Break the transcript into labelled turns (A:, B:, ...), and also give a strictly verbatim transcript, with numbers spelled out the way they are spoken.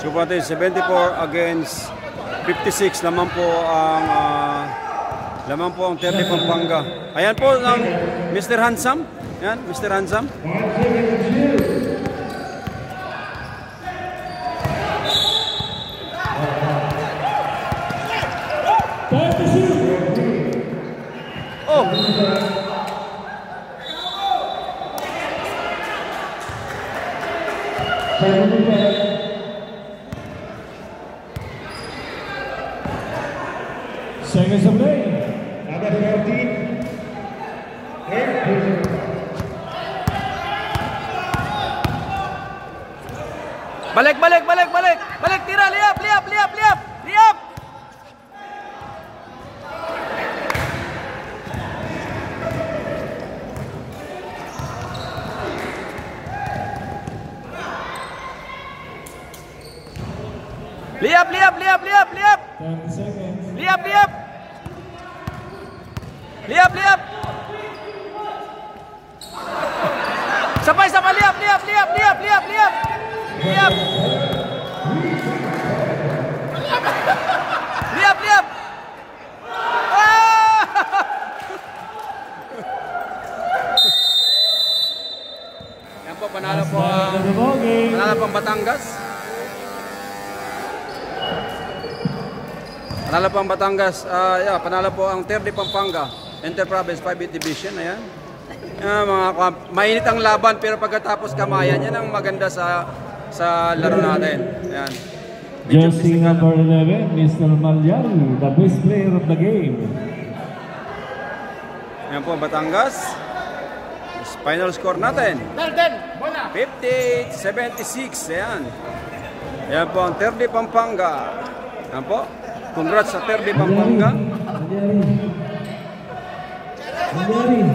A: Score natin seventy-four against fifty-six. Laman po ang uh, laman po ang thirty Pampanga. Ayan po ang Mister Handsome. Ayan, Mister Handsome. Oh.
B: Seconds of play. Number fourteen.
A: Balik, balik, balik, balik. Balik, tira, liap, liap, liap, liap. Liap. Liap, liap, liap, liap, liap. Liap, liap. Liap, liap. Sampai, sampai, liap, liap, liap, liap, liap, liap. Liap. Liap, liap. Ah! Yan po, panalo po ang panalo po ang Batangas. Panalo po ang Batangas. Uh, yeah, panalo po ang thirty Pampanga. Inter-Province five eight Division. Ayan. Uh, mga mainit ang laban pero pagkatapos kamayan. Yan ang maganda sa sa laro natin. Ayan.
B: Jersey number eleven, Mister Malyal, the best player of the game.
A: Ayan po, Batangas. Final score natin. fifty seventy-six. Ayan. Ayan po ang thirty Pampanga. Ayan po. Congrats sa thirty Pampanga.